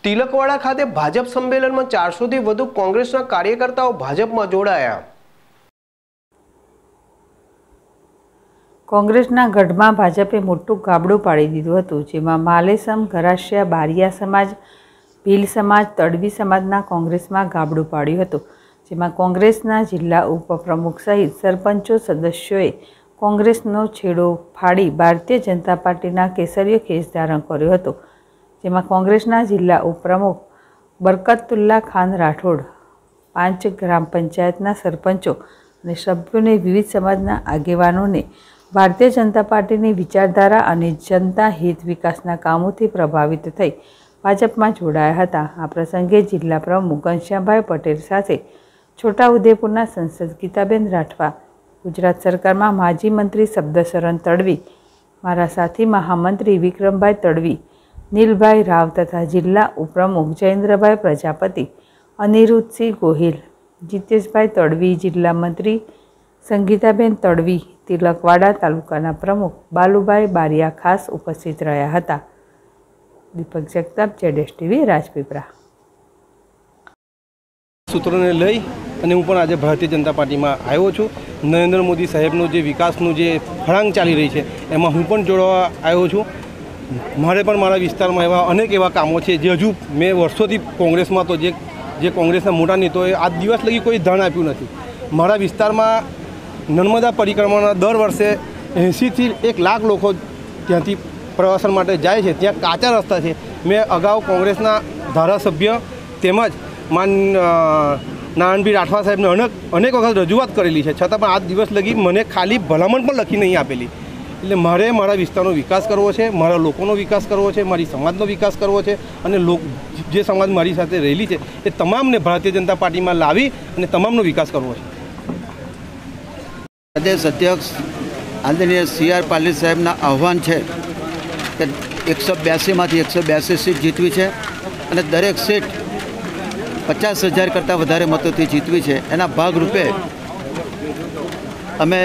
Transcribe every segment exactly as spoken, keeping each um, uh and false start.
તિલકવાડા ખાતે ભાજપ સંમેલનમાં ચારસો થી વધુ કોંગ્રેસના કાર્યકર્તાઓ ભાજપમાં જોડાયા। કોંગ્રેસના ગઢમાં ભાજપે મોટું ગાબડું પાડી દીધું હતું, જેમાં માલેસમ, ગરાસિયા, બારિયા સમાજ, ભીલ સમાજ, તડવી સમાજના કોંગ્રેસમાં ગાબડું પાડ્યું હતું, જેમાં કોંગ્રેસના જિલ્લા ઉપપ્રમુખ સહિત સરપંચો સદસ્યોએ કોંગ્રેસનો છેડો ફાડી ભારતીય જનતા પાર્ટીના કેસરીયો ખેસ ધારણ કર્યો હતો, જેમાં કોંગ્રેસના જિલ્લા ઉપપ્રમુખ બરકતુલ્લા ખાન રાઠોડ, પાંચ ગ્રામ પંચાયતના સરપંચો અને સભ્યોને વિવિધ સમાજના આગેવાનોને ભારતીય જનતા પાર્ટીની વિચારધારા અને જનતા હિત વિકાસના કામોથી પ્રભાવિત થઈ ભાજપમાં જોડાયા હતા। આ પ્રસંગે જિલ્લા પ્રમુખ ઘનશ્યામભાઈ પટેલ સાથે છોટાઉદેપુરના સંસદ ગીતાબેન રાઠવા, ગુજરાત સરકારમાં માજી મંત્રી શબ્દશરણ તડવી, મારા સાથી મહામંત્રી વિક્રમભાઈ તડવી, નીલભાઈ રાવ તથા જિલ્લા ઉપપ્રમુખ જયેન્દ્રભાઈ પ્રજાપતિ, અનિરુદ્ધસિંહ ગોહિલ, જીતેશભાઈ તડવી, જિલ્લા મંત્રી સંગીતાબેન તડવી, તિલકવાડા તાલુકાના પ્રમુખ બાલુભાઈ બારિયા ખાસ ઉપસ્થિત રહ્યા હતા। દીપક જગતાપ, જેડેશ ટીવી, રાજપીપળા। સૂત્રોને લઈ અને હું પણ આજે ભારતીય જનતા પાર્ટીમાં આવ્યો છું। નરેન્દ્ર મોદી સાહેબનું જે વિકાસનું જે ફળાંગ ચાલી રહી છે એમાં હું પણ જોડવા આવ્યો છું। મારે પણ મારા વિસ્તારમાં એવા અનેક એવા કામો છે જે હજુ મેં વર્ષોથી કોંગ્રેસમાં તો જે જે કોંગ્રેસના મોટા નેતાઓએ આજ દિવસ લગી કોઈ ધ્યાન આપ્યું નથી। મારા વિસ્તારમાં નર્મદા પરિક્રમાના દર વર્ષે એંસીથી એક લાખ લોકો ત્યાંથી પ્રવાસન માટે જાય છે, ત્યાં કાચા રસ્તા છે। મેં અગાઉ કોંગ્રેસના ધારાસભ્ય તેમજ માન નારાયણભાઈ રાઠવા સાહેબને અનેક અનેક વખત રજૂઆત કરેલી છે, છતાં પણ આજ દિવસ લગી મને ખાલી ભલામણ પણ લખી નહીં આપેલી। એટલે મારે મારા વિસ્તારનો વિકાસ કરવો છે, મારા લોકોનો વિકાસ કરવો છે, મારી સમાજનો વિકાસ કરવો છે અને લોક જે સમાજ મારી સાથે રહેલી છે એ તમામને ભારતીય જનતા પાર્ટીમાં લાવી અને તમામનો વિકાસ કરવો છે। પ્રદેશ અધ્યક્ષ આદરણીય સી આર પાટીલ સાહેબના આહવાન છે કે એકસો બ્યાસીમાંથી એકસો બ્યાસી સીટ જીતવી છે અને દરેક સીટ પચાસ હજાર કરતાં વધારે મતોથી જીતવી છે। એના ભાગરૂપે અમે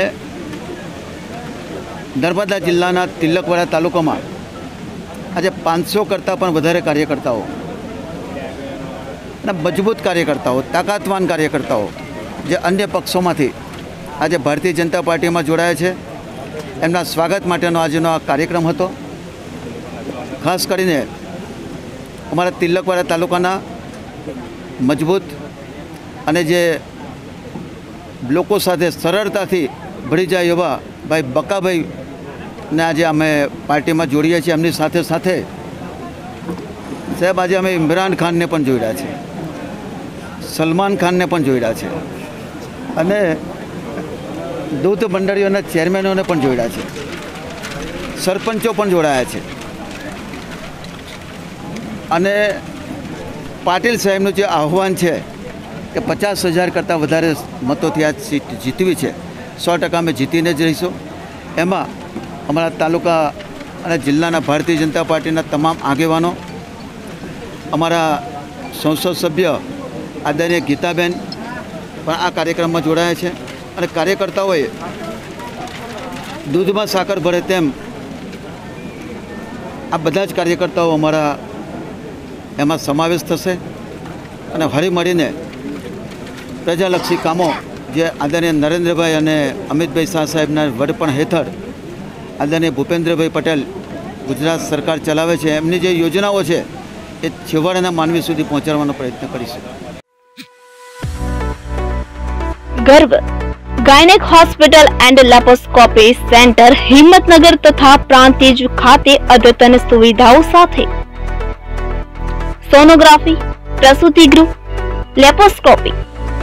નર્મદા જિલ્લાના તિલકવાડા તાલુકામાં આજે પાંચસો કરતાં પણ વધારે કાર્યકર્તાઓ અને મજબૂત કાર્યકર્તાઓ, તાકાતવાન કાર્યકર્તાઓ જે અન્ય પક્ષોમાંથી આજે ભારતીય જનતા પાર્ટીમાં જોડાયા છે, એમના સ્વાગત માટેનો આજનો આ કાર્યક્રમ હતો। ખાસ કરીને અમારા તિલકવાડા તાલુકાના મજબૂત અને જે લોકો સાથે સરળતાથી ભળી જાય એવા ભાઈ બકાભાઈને આજે અમે પાર્ટીમાં જોડીએ છીએ। એમની સાથે સાથે સાહેબ આજે અમે ઇમરાન ખાનને પણ જોડ્યા છે, સલમાન ખાનને પણ જોડ્યા છે અને દૂધ મંડળીઓના ચેરમેનોને પણ જોડ્યા છે, સરપંચો પણ જોડાયા છે અને પાટીલ સાહેબનું જે આહવાન છે કે પચાસ હજાર કરતાં વધારે મતોથી આ સીટ જીતવી છે, સો ટકા અમે જીતીને જ રહીશું। એમાં અમારા તાલુકા અને જિલ્લાના ભારતીય જનતા પાર્ટીના તમામ આગેવાનો, અમારા સંસદ સભ્ય આદરણીય ગીતાબેન પણ આ કાર્યક્રમમાં જોડાયા છે અને કાર્યકર્તાઓએ દૂધમાં સાકર ભરે તેમ આ બધા જ કાર્યકર્તાઓ અમારા એમાં સમાવેશ થશે અને હળીમળીને પ્રજાલક્ષી કામો જે આદરણીય નરેન્દ્રભાઈ અને અમિતભાઈ શાહ સાહેબના વડપણ હેઠળ આદરણીય ભૂપેન્દ્રભાઈ પટેલ ગુજરાત સરકાર ચલાવે છે, એમની જે યોજનાઓ છે એ છેવાડાના માનવી સુધી પહોંચાડવાનો પ્રયત્ન કરીશું। Garv gynaec hospital and laparoscopy centre Himmatnagar તથા પ્રાંતિજ ખાતે અદ્યતન સુવિધાઓ સાથે સોનોગ્રાફી, પ્રસૂતિ ગૃહ, લેપોસ્કોપી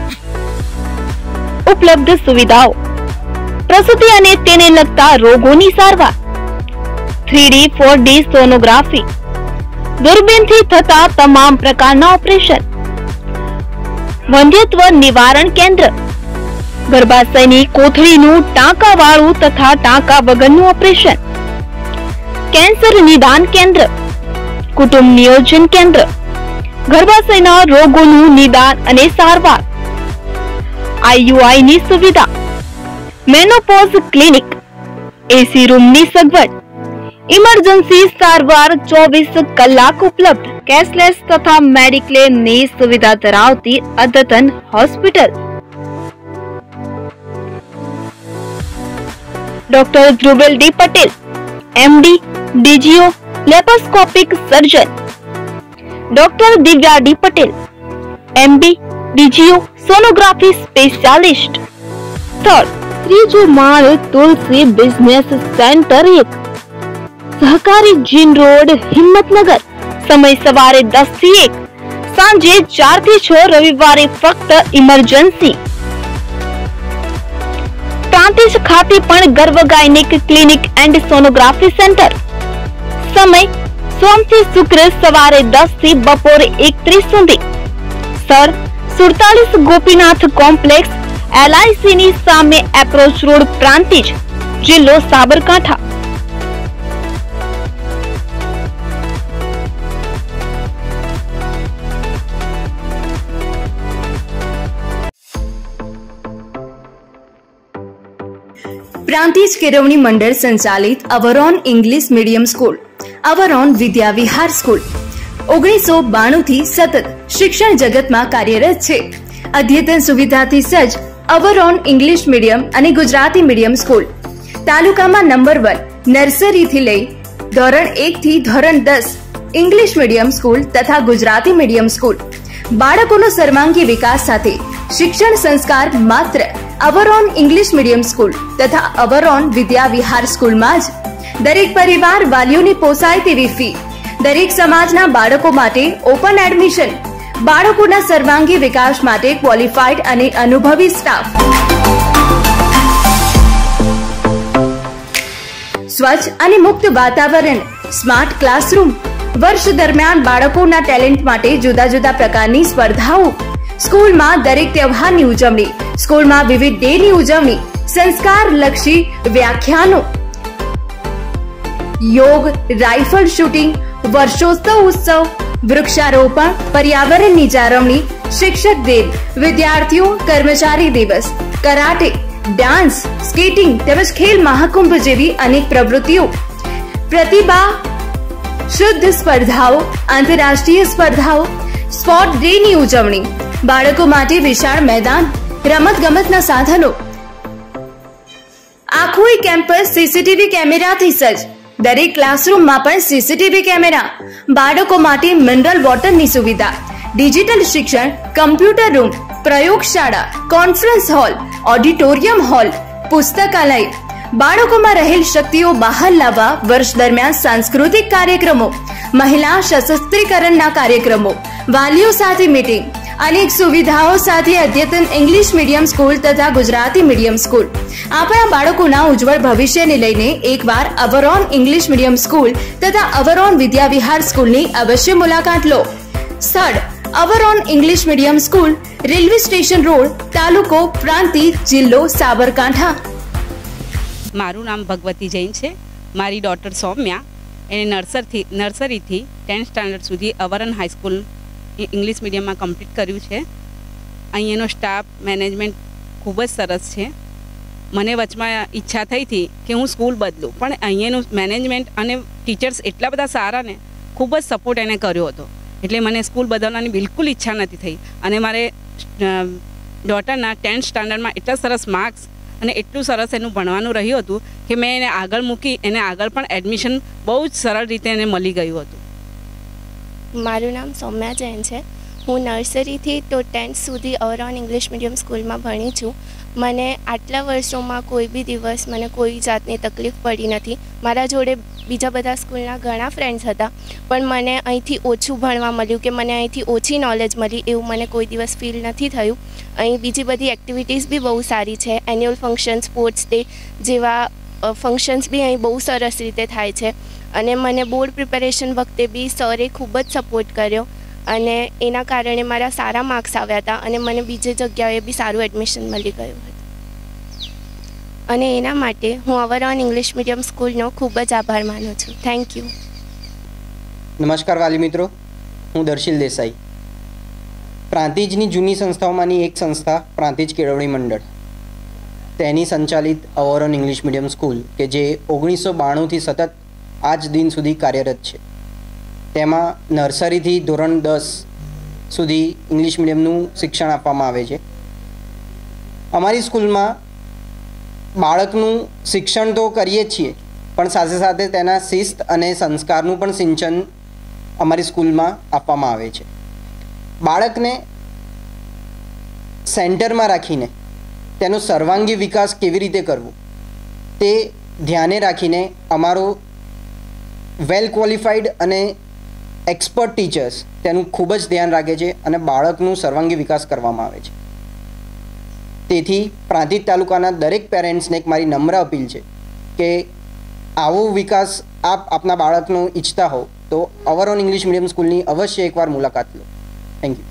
ઉપલબ્ધ સુવિધાઓ, પ્રસૂતિ અને તેને લગતા રોગોની સારવાર, three D four D sonography, દૂરબીનથી થતા તમામ પ્રકારના ઓપરેશન, વંધ્યત્વ નિવારણ કેન્દ્ર, ગર્ભાશયની કોથળીનું ટાંકાવાળું તથા ટાંકા વગરનું ઓપરેશન, કેન્સર નિદાન કેન્દ્ર, કુટુંબ નિયોજન કેન્દ્ર, ગર્ભાશયના રોગોનું નિદાન અને સારવાર, આઈયુઆઈની સુવિધા, મેનોપોઝ ક્લિનિક, એસી રૂમની સગવડ, ઇમરજન્સી સારવાર ચોવીસ કલાક ઉપલબ્ધ, કેશલેસ તથા મેડિક્લેમની સુવિધા ધરાવતી અદ્યતન hospital. Doctor Dhruvel D Patel, MD, DGO, laparoscopic surgeon. Doctor Divya D Patel, MD, DGO, sonography specialist. સ્થળ ત્રીજો માળ, તુલસી બિઝનેસ સેન્ટર એક, સહકારી જીન રોડ, હિંમતનગર. સમય સવારે દસ થી એક, સાંજે ચાર થી છ, રવિવારે ફક્ત ઇમરજન્સી. પ્રાંતિજ ખાતે પણ Garv gynaec clinic and sonography centre. સમય સોમ થી શુક્ર સવારે દસ થી બપોરે એક ત્રીસ સુધી. સ્થળ સુડતાલીસ ગોપીનાથ કોમ્પ્લેક્સ, એલઆઈસી ની સામે, એપ્રોચ રોડ, પ્રાંતિજ, જિલ્લો સાબરકાંઠા. પ્રાંતિજ કેળવણી મંડળ સંચાલિત Avron English medium school, Avron Vidya Vihar school ઓગણીસો બાણું થી સતત શિક્ષણ જગતમાં કાર્યરત છે. અદ્યતન સુવિધાથી સજ્જ અવરોન ઇંગ્લિશ મીડિયમ અને ગુજરાતી મીડિયમ સ્કૂલ તાલુકામાં નંબર વન. નર્સરીથી લઈ ધોરણ એક થી ધોરણ દસ ઇંગ્લિશ મીડિયમ સ્કૂલ તથા ગુજરાતી મીડિયમ સ્કૂલ. બાળકોનો સર્વાંગી વિકાસ સાથે શિક્ષણ સંસ્કાર માત્ર અવરોન ઇંગ્લિશ મીડિયમ સ્કૂલ તથા અવરોન વિદ્યા વિહાર સ્કૂલમાં જ. દરેક પરિવાર વાલીઓને પોસાય તેવી ફી, દરેક સમાજના બાળકો માટે ઓપન એડમિશન, બાળકોના સર્વાંગી વિકાસ માટે ક્વોલિફાઈડ અને અનુભવી સ્ટાફ. સ્વચ્છ અને મુક્ત વાતાવરણ, સ્માર્ટ ક્લાસરૂમ. વર્ષ દરમિયાન બાળકોના ટેલેન્ટ માટે જુદા જુદા પ્રકારની સ્પર્ધાઓ. સ્કૂલમાં દરેક તહેવારની ઉજવણી, સ્કૂલમાં વિવિધ ડેની ઉજવણી, સંસ્કાર લક્ષી વ્યાખ્યાનો, યોગ, રાઇફલ શૂટિંગ, વર્ષોત્સવ ઉત્સવ, વૃક્ષારોપણ, પર્યાવરણની જાળવણી, શિક્ષક દિન, વિદ્યાર્થીઓ કર્મચારી દિવસ, કરાટે, ડાન્સ, સ્કેટિંગ તેમજ ખેલ મહાકુંભ જેવી અનેક પ્રવૃત્તિઓ. પ્રતિભા શુદ્ધ સ્પર્ધાઓ, આંતરરાષ્ટ્રીય સ્પર્ધાઓ, સ્પોર્ટ ડે ની ઉજવણી, બાળકો માટે વિશાળ મેદાન, રમત ગમતના સાધનો. આખું કેમ્પસ સીસીટીવી કેમેરાથી સજ્જ, દરેક ક્લાસરૂમમાં પણ સીસીટીવી કેમેરા. બાળકો માટે મિનરલ વોટરની સુવિધા, ડિજિટલ શિક્ષણ, કમ્પ્યુટર રૂમ, પ્રયોગશાળા, કોન્ફરન્સ હોલ, ઓડિટોરિયમ હોલ, પુસ્તકાલય. બાળકોમાં રહેલ શક્તિઓ બહાર લાવવા વર્ષ દરમિયાન સાંસ્કૃતિક કાર્યક્રમો, મહિલા સશક્તિકરણના કાર્યક્રમો, વાલીઓ સાથે મીટિંગ. અનેક સુવિધાઓ સાથે અદ્યતન ઇંગ્લિશ મીડિયમ સ્કૂલ તથા ગુજરાતી મીડિયમ સ્કૂલ. આપણા બાળકોના ઉજ્જવળ ભવિષ્યને લઈને એકવાર અવરોન ઇંગ્લિશ મીડિયમ સ્કૂલ તથા અવરોન વિદ્યા વિહાર સ્કૂલની અવશ્ય મુલાકાત લો. સ્થળ Avron English medium school, railway station road, તાલુકો પ્રાંતિજ, જિલ્લો સાબરકાંઠા. મારું નામ ભગવતી જૈન છે. મારી ડોટર સૌમ્યા એને નર્સરીથી નર્સરીથી ટેન્થ સ્ટાન્ડર્ડ સુધી અવરોન હાઈસ્કૂલ ઇંગ્લિશ મીડિયમમાં કમ્પ્લીટ કર્યું છે. અહીંયાનો સ્ટાફ મેનેજમેન્ટ ખૂબ જ સરસ છે. મને વચમાં ઈચ્છા થઈ હતી કે હું સ્કૂલ બદલું, પણ અહીંયાનું મેનેજમેન્ટ અને ટીચર્સ એટલા બધા સારા ને ખૂબ જ સપોર્ટ એને કર્યો હતો, એટલે મને સ્કૂલ બદલવાની બિલકુલ ઈચ્છા નથી થઈ. અને મારે ડોટરના ટેન્થ સ્ટાન્ડર્ડમાં એટલા સરસ માર્ક્સ અને એટલું સરસ એનું ભણવાનું રહ્યું હતું કે મેં એને આગળ મૂકી, એને આગળ પણ એડમિશન બહુ જ સરળ રીતે એને મળી ગયું હતું. મારું નામ સૌમ્યા જૈન છે. હું નર્સરીથી તો ટેન્થ સુધી અવરોન ઇંગ્લિશ મીડિયમ સ્કૂલમાં ભણી છું. મને આટલા વર્ષોમાં કોઈ બી દિવસ મને કોઈ જાતની તકલીફ પડી નથી. મારા જોડે બીજા બધા સ્કૂલના ઘણા ફ્રેન્ડ્સ હતા, પણ મને અહીંથી ઓછું ભણવા મળ્યું કે મને અહીંથી ઓછી નોલેજ મળી એવું મને કોઈ દિવસ ફીલ નથી થયું. અહીં બીજી બધી એક્ટિવિટીઝ બી બહુ સારી છે. એન્યુઅલ ફંક્શન, સ્પોર્ટ્સ ડે જેવા ફંક્શન્સ બી અહીં બહુ સરસ રીતે થાય છે. અને મને બોર્ડ પ્રિપેરેશન વખતે બી સરે ખૂબ જ સપોર્ટ કર્યો અને એના કારણે મારા સારા માર્ક્સ આવ્યા હતા અને મને બીજી જગ્યાએ બી સારું એડમિશન મળી ગયું હતું. અને એના માટે હું અવરોન ઇંગ્લિશ મીડિયમ સ્કૂલનો ખૂબ જ આભાર માનું છું. Thank you. નમસ્કાર વાલી મિત્રો, હું દર્શિલ દેસાઈ. પ્રાંતિજની જૂની સંસ્થાઓમાંની એક સંસ્થા પ્રાંતિજ કેળવણી મંડળ, તેની સંચાલિત અવરોન ઇંગ્લિશ મીડિયમ સ્કૂલ કે જે ઓગણીસો બાણુંથી સતત આજ દિન સુધી કાર્યરત છે. તેમાં નર્સરીથી ધોરણ દસ સુધી ઇંગ્લિશ મીડિયમનું શિક્ષણ આપવામાં આવે છે. અમારી સ્કૂલમાં બાળકનું શિક્ષણ તો કરીએ જ છીએ, પણ સાથે સાથે તેના શિસ્ત અને સંસ્કારનું પણ સિંચન અમારી સ્કૂલમાં આપવામાં આવે છે. બાળકને સેન્ટરમાં રાખીને તેનો સર્વાંગી વિકાસ કેવી રીતે કરવો તે ધ્યાને રાખીને અમારો વેલ ક્વોલિફાઈડ અને એક્સપર્ટ ટીચર્સ તેનું ખૂબ જ ધ્યાન રાખે છે અને બાળકનું સર્વાંગી વિકાસ કરવામાં આવે છે. તેથી પ્રાંતિજ તાલુકાના દરેક પેરેન્ટ્સને એક મારી નમ્ર અપીલ છે કે આવો વિકાસ આપ આપના બાળકનો ઈચ્છતા હો તો અવરોન ઇંગ્લિશ મીડિયમ સ્કૂલની અવશ્ય એકવાર મુલાકાત લો. Thank you.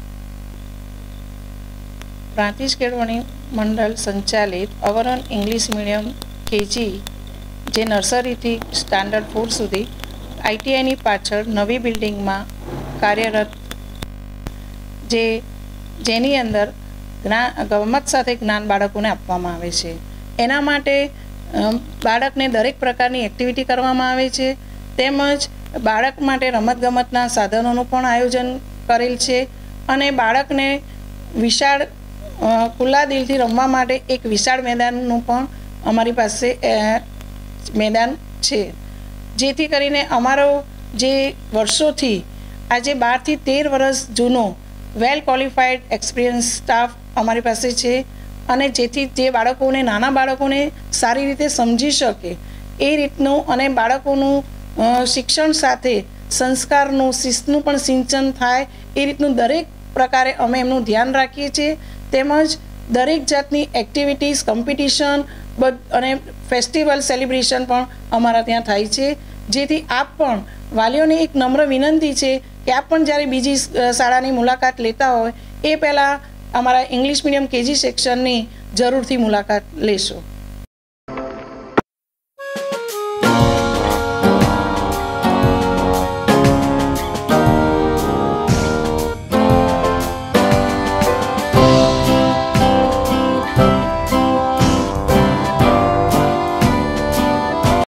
પ્રાંતિજ કેળવણી મંડળ સંચાલિત અવરોન ઇંગ્લિશ મીડિયમ કેજી જે નર્સરીથી સ્ટાન્ડર્ડ ફોર સુધી આઈટીઆઈની પાછળ નવી બિલ્ડિંગમાં કાર્યરત, જે જેની અંદર જ્ઞાન ગમત સાથે જ્ઞાન બાળકોને આપવામાં આવે છે. એના માટે બાળકને દરેક પ્રકારની એક્ટિવિટી કરવામાં આવે છે, તેમજ બાળક માટે રમતગમતના સાધનોનું પણ આયોજન કરેલ છે અને બાળકને વિશાળ ખુલ્લા દિલથી રમવા માટે એક વિશાળ મેદાનનું પણ અમારી પાસે મેદાન છે, જેથી કરીને અમારો જે વર્ષોથી આજે બારથી તેર વર્ષ જૂનો વેલ ક્વોલિફાઈડ એક્સપિરિયન્સ સ્ટાફ અમારી પાસે છે અને જેથી જે બાળકોને નાના બાળકોને સારી રીતે સમજી શકે એ રીતનું અને બાળકોનું શિક્ષણ સાથે સંસ્કારનું શિસ્તનું પણ સિંચન થાય એ રીતનું દરેક પ્રકારે અમે એમનું ધ્યાન રાખીએ છીએ. તેમજ દરેક જાતની એક્ટિવિટીઝ, કોમ્પિટિશન અને ફેસ્ટિવલ સેલિબ્રેશન પણ અમારા ત્યાં થાય છે. જેથી આપ પણ વાલીઓને એક નમ્ર વિનંતી છે કે આપ પણ જ્યારે બીજી શાળાની મુલાકાત લેતા હોય એ પહેલાં અમારા ઇંગ્લિશ મીડિયમ કેજી સેક્શનની જરૂરથી મુલાકાત લેશો.